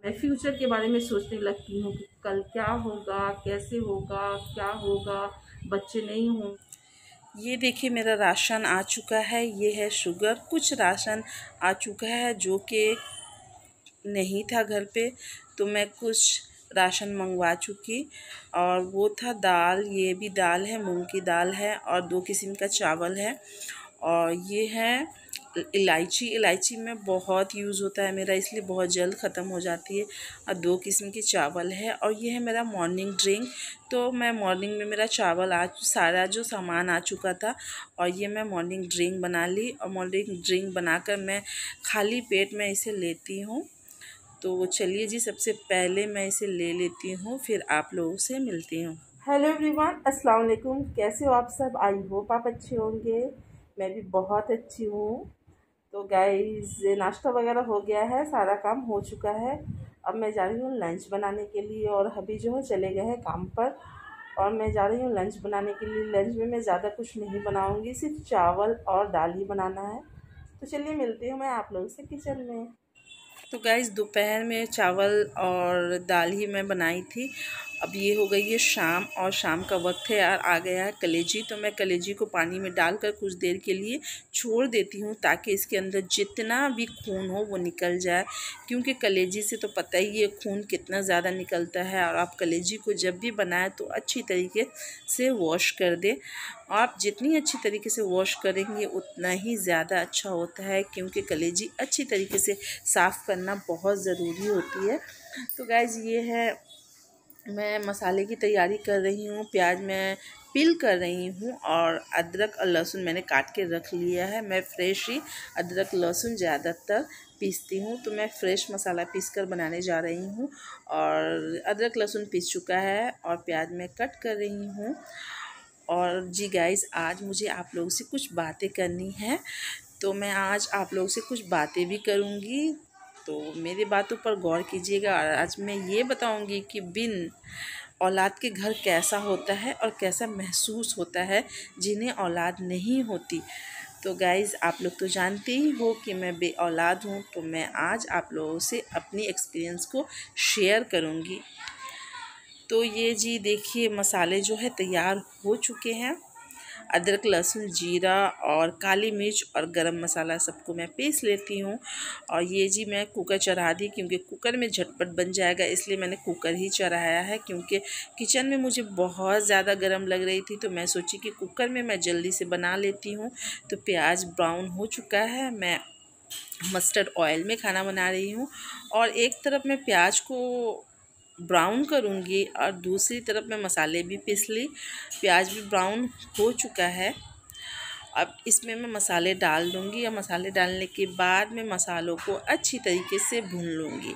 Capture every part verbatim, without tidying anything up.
मैं फ्यूचर के बारे में सोचने लगती हूँ कि कल क्या होगा, कैसे होगा, क्या होगा, बच्चे नहीं हों। ये देखिए मेरा राशन आ चुका है। ये है शुगर। कुछ राशन आ चुका है जो कि नहीं था घर पे, तो मैं कुछ राशन मंगवा चुकी। और वो था दाल, ये भी दाल है, मूंग की दाल है, और दो किस्म का चावल है। और ये है इलायची। इलायची में बहुत यूज़ होता है मेरा, इसलिए बहुत जल्द ख़त्म हो जाती है। और दो किस्म की चावल है। और ये है मेरा मॉर्निंग ड्रिंक। तो मैं मॉर्निंग में मेरा चावल आज सारा जो सामान आ चुका था, और ये मैं मॉर्निंग ड्रिंक बना ली। और मॉर्निंग ड्रिंक बनाकर मैं खाली पेट में इसे लेती हूँ। तो चलिए जी, सबसे पहले मैं इसे ले लेती हूँ, फिर आप लोगों से मिलती हूँ। हेलो एवरीवन, अस्सलाम वालेकुम। कैसे हो आप सब? आई होप आप अच्छे होंगे। मैं भी बहुत अच्छी हूँ। तो गाइस, नाश्ता वगैरह हो गया है, सारा काम हो चुका है। अब मैं जा रही हूँ लंच बनाने के लिए, और अभी जो है चले गए हैं काम पर, और मैं जा रही हूँ लंच बनाने के लिए। लंच में मैं ज़्यादा कुछ नहीं बनाऊँगी, सिर्फ चावल और दाल ही बनाना है। तो चलिए मिलती हूँ मैं आप लोगों से किचन में। तो गाइस, दोपहर में चावल और दाल ही मैं बनाई थी। अब ये हो गई है शाम, और शाम का वक्त है यार, आ गया है कलेजी। तो मैं कलेजी को पानी में डालकर कुछ देर के लिए छोड़ देती हूँ, ताकि इसके अंदर जितना भी खून हो वो निकल जाए। क्योंकि कलेजी से तो पता ही है खून कितना ज़्यादा निकलता है। और आप कलेजी को जब भी बनाएं तो अच्छी तरीके से वॉश कर दें। आप जितनी अच्छी तरीके से वॉश करेंगे उतना ही ज़्यादा अच्छा होता है, क्योंकि कलेजी अच्छी तरीके से साफ़ करना बहुत ज़रूरी होती है। तो गाइज़, ये है, मैं मसाले की तैयारी कर रही हूँ। प्याज मैं पील कर रही हूँ, और अदरक और लहसुन मैंने काट के रख लिया है। मैं फ्रेश ही अदरक लहसुन ज़्यादातर पीसती हूँ, तो मैं फ़्रेश मसाला पीस कर बनाने जा रही हूँ। और अदरक लहसुन पीस चुका है, और प्याज मैं कट कर रही हूँ। और जी गाइज़, आज मुझे आप लोगों से कुछ बातें करनी है, तो मैं आज आप लोगों से कुछ बातें भी करूँगी। तो मेरी बातों पर गौर कीजिएगा। और आज मैं ये बताऊँगी कि बिन औलाद के घर कैसा होता है और कैसा महसूस होता है जिन्हें औलाद नहीं होती। तो गाइज़, आप लोग तो जानते ही हो कि मैं बे औलाद हूँ, तो मैं आज आप लोगों से अपनी एक्सपीरियंस को शेयर करूँगी। तो ये जी देखिए, मसाले जो है तैयार हो चुके हैं। अदरक लहसुन जीरा और काली मिर्च और गरम मसाला सबको मैं पीस लेती हूँ। और ये जी मैं कुकर चढ़ा दी, क्योंकि कुकर में झटपट बन जाएगा, इसलिए मैंने कुकर ही चढ़ाया है। क्योंकि किचन में मुझे बहुत ज़्यादा गर्म लग रही थी, तो मैं सोची कि कुकर में मैं जल्दी से बना लेती हूँ। तो प्याज ब्राउन हो चुका है। मैं मस्टर्ड ऑयल में खाना बना रही हूँ, और एक तरफ मैं प्याज को ब्राउन करूँगी और दूसरी तरफ मैं मसाले भी पीस ली। प्याज भी ब्राउन हो चुका है। अब इसमें मैं मसाले डाल दूँगी, और मसाले डालने के बाद मैं मसालों को अच्छी तरीके से भून लूँगी।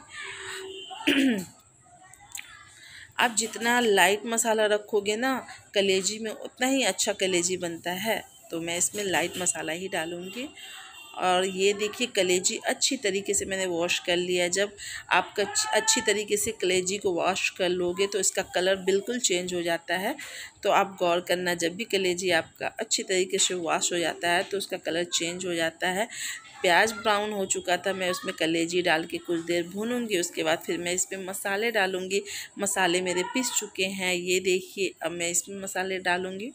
आप जितना लाइट मसाला रखोगे ना कलेजी में, उतना ही अच्छा कलेजी बनता है। तो मैं इसमें लाइट मसाला ही डालूँगी। और ये देखिए, कलेजी अच्छी तरीके से मैंने वॉश कर लिया है। जब आप अच्छी तरीके से कलेजी को वॉश कर लोगे तो इसका कलर बिल्कुल चेंज हो जाता है। तो आप गौर करना, जब भी कलेजी आपका अच्छी तरीके से वॉश हो जाता है तो उसका कलर चेंज हो जाता है। प्याज ब्राउन हो चुका था, मैं उसमें कलेजी डाल के कुछ देर भूनूंगी। उसके बाद फिर मैं इसमें मसाले डालूँगी। मसाले मेरे पिस चुके हैं, ये देखिए। अब मैं इसमें मसाले डालूँगी।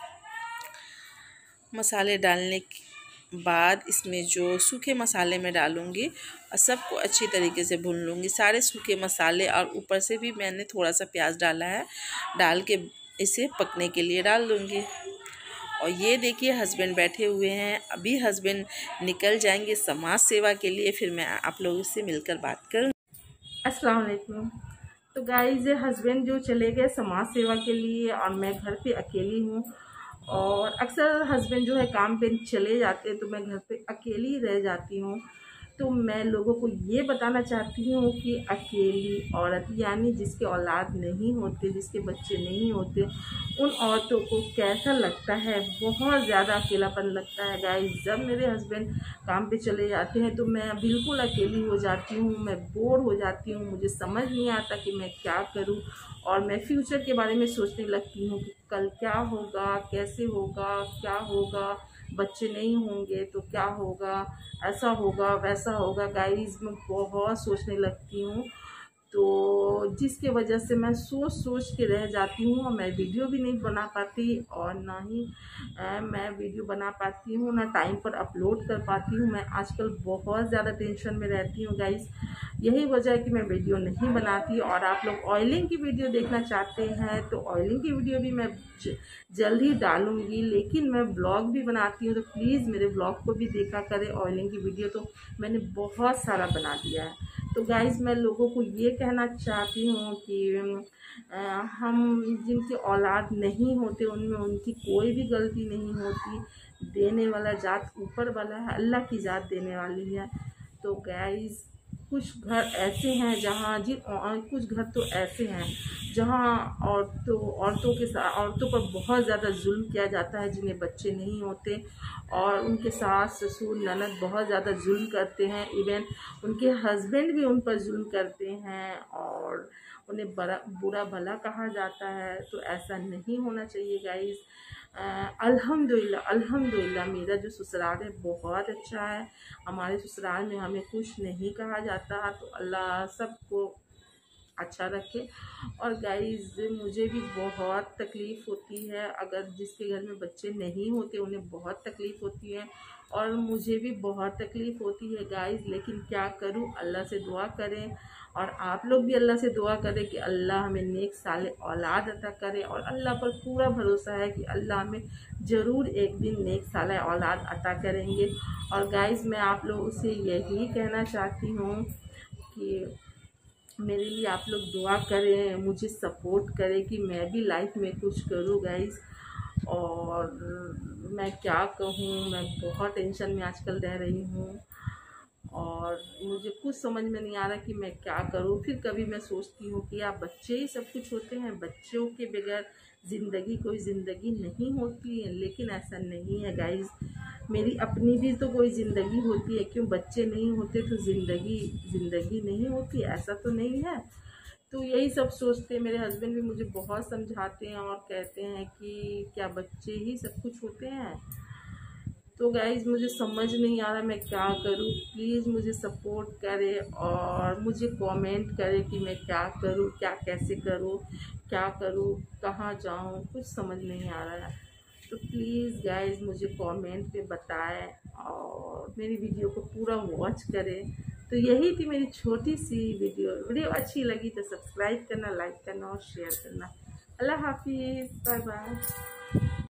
मसाले डालने के बाद इसमें जो सूखे मसाले मैं डालूँगी, और सबको अच्छी तरीके से भून लूँगी, सारे सूखे मसाले। और ऊपर से भी मैंने थोड़ा सा प्याज डाला है, डाल के इसे पकने के लिए डाल दूँगी। और ये देखिए, हस्बैंड बैठे हुए हैं, अभी हस्बैंड निकल जाएंगे समाज सेवा के लिए, फिर मैं आप लोगों से मिलकर बात करूँगी। अस्सलाम वालेकुम। तो गाइस, हस्बैंड जो चले गए समाज सेवा के लिए, और मैं घर पे अकेली हूँ। और अक्सर हस्बैंड जो है काम पे चले जाते हैं, तो मैं घर पे अकेली रह जाती हूँ। तो मैं लोगों को ये बताना चाहती हूँ कि अकेली औरत, यानी जिसके औलाद नहीं होते, जिसके बच्चे नहीं होते, उन औरतों को कैसा लगता है। बहुत ज़्यादा अकेलापन लगता है गाइस। जब मेरे हस्बैंड काम पे चले जाते हैं तो मैं बिल्कुल अकेली हो जाती हूँ, मैं बोर हो जाती हूँ, मुझे समझ नहीं आता कि मैं क्या करूँ। और मैं फ्यूचर के बारे में सोचने लगती हूँ कि कल क्या होगा, कैसे होगा, क्या होगा, बच्चे नहीं होंगे तो क्या होगा, ऐसा होगा वैसा होगा। गाइस, मैं बहुत सोचने लगती हूँ। तो जिसके वजह से मैं सोच सोच के रह जाती हूँ और मैं वीडियो भी नहीं बना पाती और ना ही आ, मैं वीडियो बना पाती हूँ, ना टाइम पर अपलोड कर पाती हूँ। मैं आजकल बहुत ज़्यादा टेंशन में रहती हूँ गाइस, यही वजह है कि मैं वीडियो नहीं बनाती। और आप लोग ऑयलिंग की वीडियो देखना चाहते हैं तो ऑयलिंग की वीडियो भी मैं जल्द ही डालूँगी, लेकिन मैं ब्लॉग भी बनाती हूँ, तो प्लीज़ मेरे ब्लॉग को भी देखा करें। ऑयलिंग की वीडियो तो मैंने बहुत सारा बना दिया है। तो गाइज़ मैं लोगों को ये कहना चाहती हूँ कि आ, हम जिनके औलाद नहीं होते उनमें उनकी कोई भी गलती नहीं होती। देने वाला जात ऊपर वाला है, अल्लाह की जात देने वाली है। तो गाइज़ कुछ घर ऐसे हैं जहाँ जिन कुछ घर तो ऐसे हैं जहाँ औरतों औरतों के साथ औरतों पर बहुत ज़्यादा जुल्म किया जाता है, जिन्हें बच्चे नहीं होते और उनके सास ससुर ननद बहुत ज़्यादा जुल्म करते हैं। इवन उनके हस्बैंड भी उन पर जुल्म करते हैं और उन्हें बड़ा बुरा भला कहा जाता है। तो ऐसा नहीं होना चाहिए गाइज़। अल्हम्दुलिल्लाह अल्हम्दुलिल्लाह मेरा जो ससुराल है बहुत अच्छा है। हमारे ससुराल में हमें कुछ नहीं कहा जाता, तो अल्लाह सबको अच्छा रखे। और गाइज़ मुझे भी बहुत तकलीफ़ होती है, अगर जिसके घर में बच्चे नहीं होते उन्हें बहुत तकलीफ़ होती है और मुझे भी बहुत तकलीफ़ होती है गाइज़, लेकिन क्या करूं, अल्लाह से दुआ करें और आप लोग भी अल्लाह से दुआ करें कि अल्लाह हमें नेक साले औलाद अता करे। और अल्लाह पर पूरा भरोसा है कि अल्लाह हमें ज़रूर एक दिन नेक साले औलाद अता करेंगे। और गाइज़ मैं आप लोगों से यही कहना चाहती हूँ कि मेरे लिए आप लोग दुआ करें, मुझे सपोर्ट करें कि मैं भी लाइफ में कुछ करूँ गाइज़। और मैं क्या कहूँ, मैं बहुत टेंशन में आजकल रह रही हूँ और मुझे कुछ समझ में नहीं आ रहा कि मैं क्या करूँ। फिर कभी मैं सोचती हूँ कि आप बच्चे ही सब कुछ होते हैं, बच्चों के बगैर ज़िंदगी कोई ज़िंदगी नहीं होती है, लेकिन ऐसा नहीं है गाइज़। मेरी अपनी भी तो कोई ज़िंदगी होती है, क्यों बच्चे नहीं होते तो ज़िंदगी ज़िंदगी नहीं होती, ऐसा तो नहीं है। तो यही सब सोचते हैं। मेरे हस्बैंड भी मुझे बहुत समझाते हैं और कहते हैं कि क्या बच्चे ही सब कुछ होते हैं। तो गाइज़ मुझे समझ नहीं आ रहा मैं क्या करूँ, प्लीज़ मुझे सपोर्ट करें और मुझे कमेंट करें कि मैं क्या करूँ, क्या कैसे करूँ, क्या करूँ, कहाँ जाऊँ, कुछ समझ नहीं आ रहा है। तो प्लीज़ गाइज़ मुझे कमेंट पे बताएं और मेरी वीडियो को पूरा वॉच करें। तो यही थी मेरी छोटी सी वीडियो। वीडियो अच्छी लगी तो सब्सक्राइब करना, लाइक करना और शेयर करना। अल्लाह हाफिज़, बाय बाय।